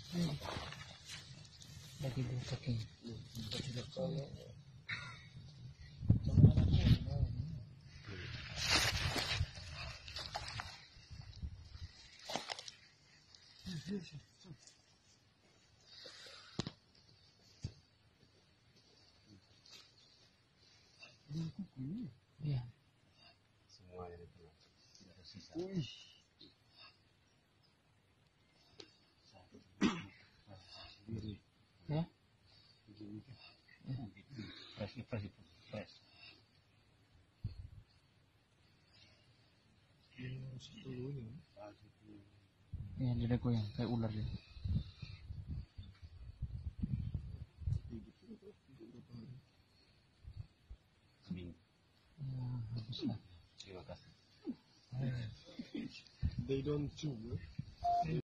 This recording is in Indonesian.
Lagi bukakin. Iya. Semuanya itu tidak ada sisa. Sendiri. Ya. Fresh. Ya, dia goyang kayak ular dia. Ya, habis lah. Terima kasih. They don't chew.